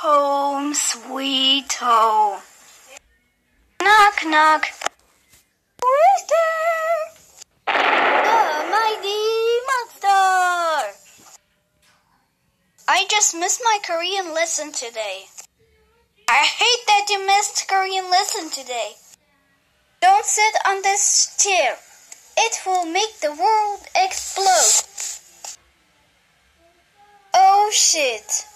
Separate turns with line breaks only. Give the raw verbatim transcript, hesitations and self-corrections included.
Home sweet home. Knock, knock. Who is there? The mighty monster. I just missed my Korean lesson today. I hate that you missed Korean lesson today. Don't sit on this chair. It will make the world explode. Oh shit.